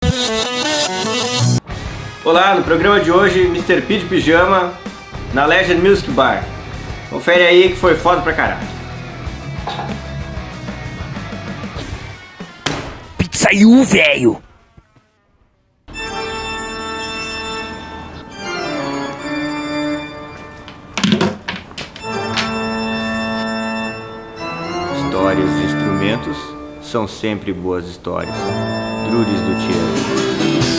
Olá, no programa de hoje, Mr. P de pijama na Legend Music Bar. Confere aí que foi foda pra caralho. Pizzaiu, velho! Histórias de instrumentos são sempre boas histórias. Druris do Tiano.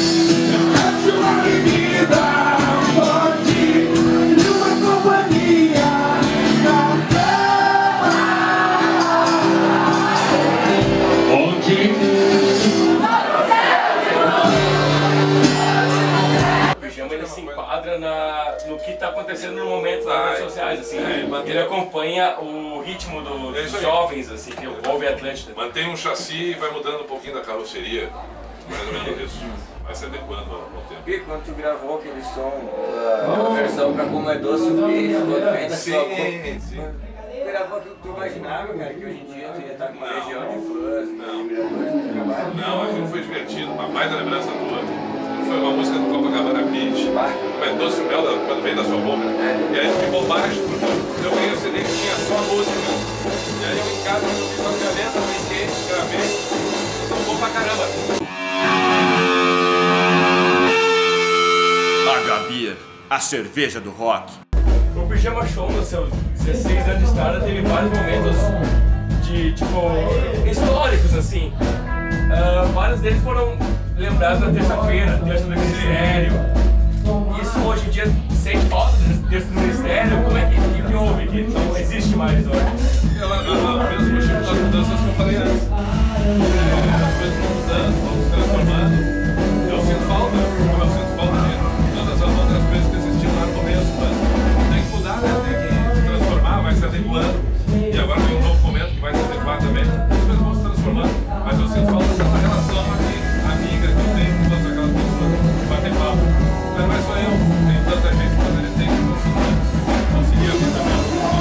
Ele se enquadra no que está acontecendo no momento nas redes sociais, assim. Ele acompanha o ritmo dos jovens, assim, que ouve Atlântida. Mantém um chassi e vai mudando um pouquinho da carroceria, mais ou menos isso. Vai se adequando ao tempo. E quando tu gravou aquele som, a versão pra Como é Doce o Beijo, Sim. Gravou aquilo que tu imaginava, cara, que hoje em dia tu ia estar com uma legião de fãs, Não, aquilo foi divertido, uma baita lembrança tua. Foi uma música do Copacabana Beach, mas Doce o Mel, quando vem da sua boca. E aí que bobagem, porque eu ganhei o CD que tinha só a música. E aí eu em casa, eu fiz uma graveta, brinquei, gravei, então bom pra caramba. H-Beer, a cerveja do rock. O Pijama Show, nos seus 16 anos de história, teve vários momentos de, tipo, históricos, assim. Vários deles foram lembrados na terça-feira, terça do Ministério. Isso hoje em dia sente falta do terça do Ministério? Como é que houve? Que não existe mais hoje? Mesmo motivo das mudanças que eu falei antes. As coisas vão mudando, vão se transformando. Eu sinto falta, como eu sinto falta de todas as outras coisas que existiam lá no começo, mas tem que mudar, né? Tem que se transformar, vai se adequando. E agora vem um novo momento que vai se adequar também. As coisas vão se transformando, mas eu sinto falta dessa relação aqui, amiga que eu tenho com todas aquelas pessoas que batem papo. Mas não é só eu, tem tanta gente, mas ele tem que conseguir aqui também.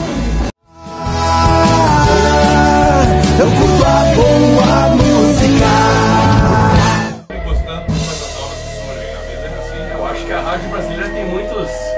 Eu curto a boa música. Gostando de coisas novas que surgem, a vida é assim. Eu acho que a rádio brasileira tem muito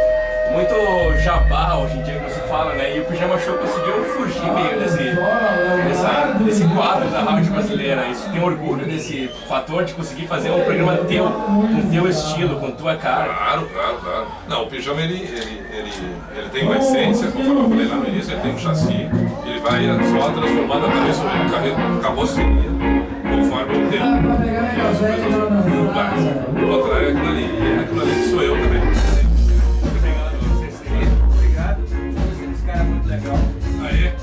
jabá hoje em dia, como se fala, né? E o Pijama Show conseguiu fugir meio desse quadro da rádio brasileira. Isso tem orgulho desse fator de conseguir fazer um programa teu, com teu estilo, com tua cara. Claro. Não, o Pijama ele tem uma essência, conforme eu falei lá no início, ele tem um chassi, ele vai só transformando a carroceria conforme o tempo. E as coisas muito mais. O contrário é aquilo ali, e aquilo ali que sou eu também. Obrigado, esse cara é muito legal. Aí.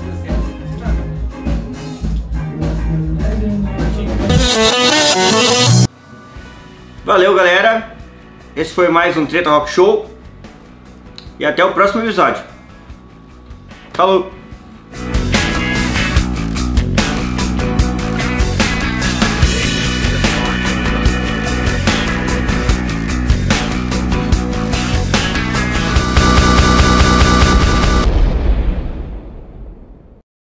Valeu, galera. Esse foi mais um Treta Rock Show. E até o próximo episódio. Falou!